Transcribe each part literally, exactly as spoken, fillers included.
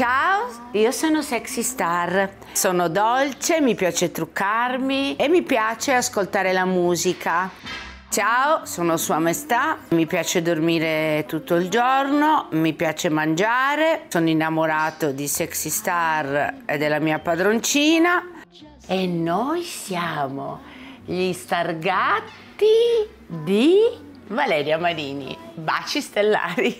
Ciao, io sono Sexy Star, sono dolce, mi piace truccarmi e mi piace ascoltare la musica. Ciao, sono Sua Maestà, mi piace dormire tutto il giorno, mi piace mangiare, sono innamorato di Sexy Star e della mia padroncina e noi siamo gli Stargatti di Valeria Marini, Baci Stellari.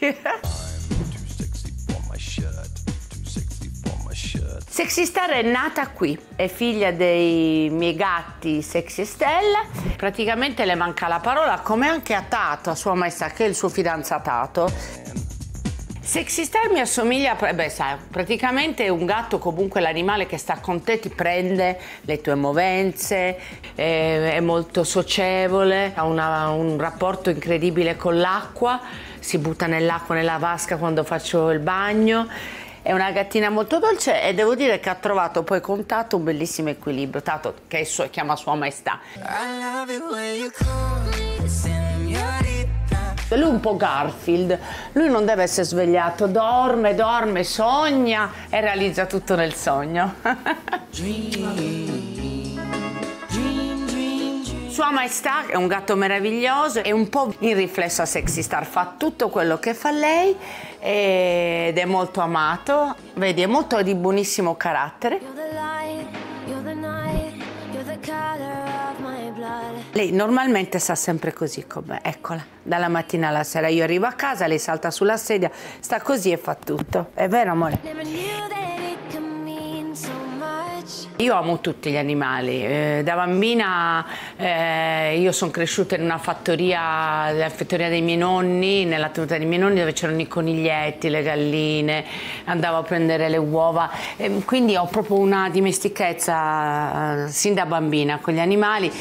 Sexy Star è nata qui, è figlia dei miei gatti Sexy Stella. Praticamente le manca la parola, come anche a Tato, a Sua Maestà, che è il suo fidanzatato. Sexy Star mi assomiglia, beh sai, praticamente è un gatto, comunque l'animale che sta con te, ti prende le tue movenze, è, è molto socievole, ha una, un rapporto incredibile con l'acqua, si butta nell'acqua, nella vasca quando faccio il bagno. È una gattina molto dolce e devo dire che ha trovato poi con Tato un bellissimo equilibrio. Tato, che so, chiama Sua Maestà. Lui è un po' Garfield, lui non deve essere svegliato, dorme, dorme, sogna e realizza tutto nel sogno. Sua Maestà è un gatto meraviglioso, è un po' in riflesso a Sexy Star, fa tutto quello che fa lei ed è molto amato, vedi, è molto di buonissimo carattere. Lei normalmente sta sempre così come, eccola, dalla mattina alla sera. Io arrivo a casa, lei salta sulla sedia, sta così e fa tutto. È vero, amore? Io amo tutti gli animali, eh, da bambina eh, io sono cresciuta in una fattoria, la fattoria dei miei nonni, nella tenuta dei miei nonni dove c'erano i coniglietti, le galline, andavo a prendere le uova, eh, quindi ho proprio una dimestichezza eh, sin da bambina con gli animali.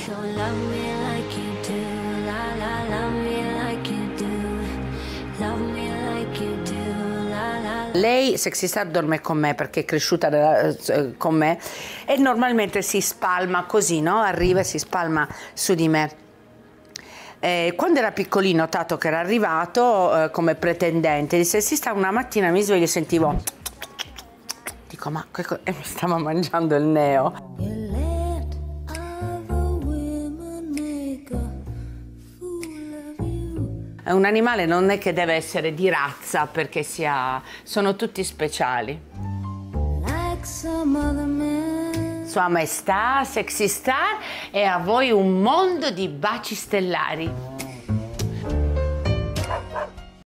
Lei, Sexy Star, dorme con me perché è cresciuta eh, con me e normalmente si spalma così, no? Arriva e si spalma su di me. Eh, quando era piccolino, Tato che era arrivato eh, come pretendente di Sexy Star, una mattina mi sveglio e sentivo, dico ma che e mi stava mangiando il neo. Un animale non è che deve essere di razza perché sia, sono tutti speciali. Sua Maestà, Sexy Star, e a voi un mondo di baci stellari.